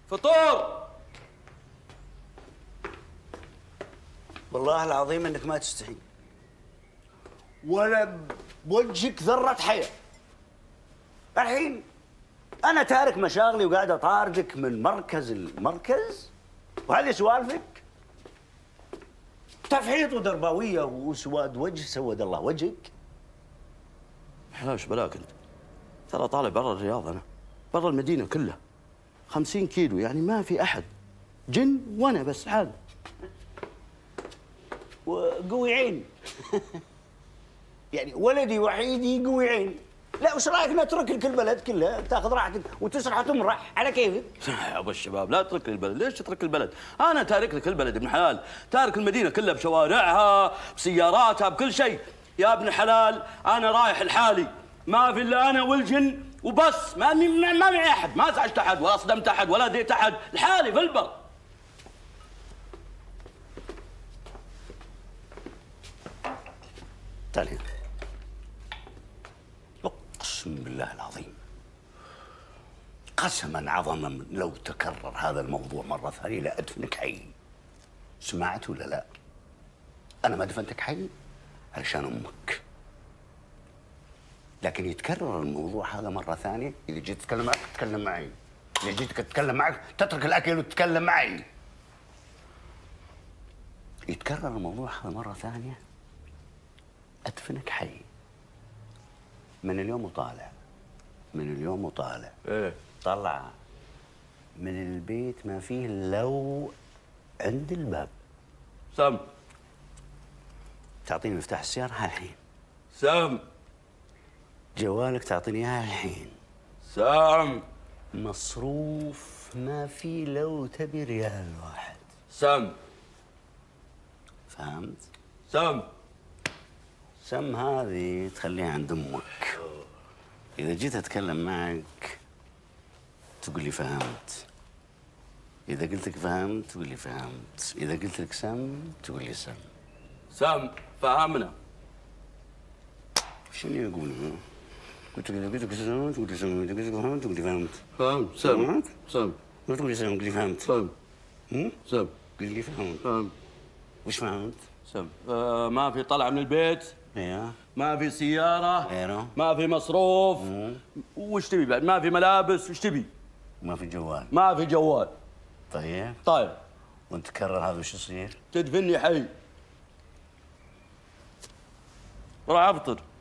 فطور. والله العظيم انك ما تستحي ولا بوجهك ذرة حياة. الحين انا تارك مشاغلي وقاعد اطاردك من مركز لمركز وهذه سوالفك؟ تفحيط ودرباوية وسواد وجه سود الله وجهك. ايش بلاك انت؟ ترى طالع برا الرياض انا، برا المدينة كلها 50 كيلو، يعني ما في احد، جن وانا بس عاد. وقوي عين. يعني ولدي وحيدي قوي عين. لا وش رايك نترك لك البلد كلها تاخذ راحتك وتسرح وتمرح على كيفك؟ يا ابو الشباب لا تترك لي البلد، ليش تترك البلد؟ انا تارك لك البلد ابن حلال، تارك المدينه كلها بشوارعها بسياراتها بكل شيء. يا ابن حلال انا رايح لحالي، ما في الا انا والجن وبس، ما معي احد، ما ازعجت احد ولا صدمت احد ولا ديت احد، لحالي في البر. تعال هنا. اقسم بالله العظيم قسما عظما لو تكرر هذا الموضوع مرة ثانية لأدفنك حي. سمعت ولا لا؟ أنا ما دفنتك حي علشان أمك، لكن يتكرر الموضوع هذا مرة ثانية، إذا جيت أتكلم معك تتكلم معي، إذا جيت أتكلم معك تترك الأكل وتتكلم معي. يتكرر الموضوع هذا مرة ثانية أدفنك حي. من اليوم وطالع، من اليوم وطالع. ايه طلع من البيت ما فيه لو عند الباب. سم. تعطيني مفتاح السيارة الحين. سم. جوالك تعطيني اياه الحين. سم. مصروف ما في لو تبي ريال واحد. سم. فهمت؟ سم. سم هذه تخليها عند امك. اذا جيت اتكلم معك تقول لي فهمت، اذا قلت لك فهمت تقول لي فهمت، اذا قلت لك سم تقول لي سم. سم فهمنا. شنو يقول؟ قلت لك سم تقول لي سم، اذا قلت لك فهمت تقول لي فهمت. فهمت. سم. سم. ما تقول لي سم قل لي فهمت. سم. سم. قل لي فهمت. فهمت. وش فهمت؟ سم. ما في طلع من البيت. ايوه. ما في سيارة. ايوه. ما في مصروف. وش تبي بعد؟ ما في ملابس، وش تبي؟ ما في جوال. ما في جوال. طيب. طيب. وانت تكرر هذا وش يصير؟ تدفني حي. راح افطر.